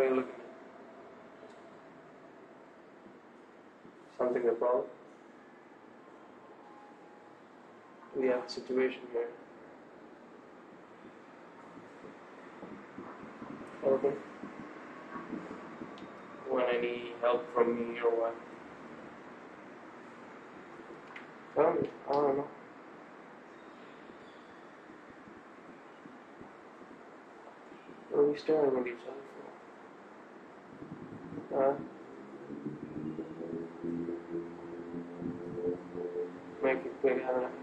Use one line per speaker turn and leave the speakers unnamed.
are you looking at? Something about? We have a situation here. Okay. Want any help from me or what? Tell me. I don't know. What are we staring at each other for? Make it quick, huh?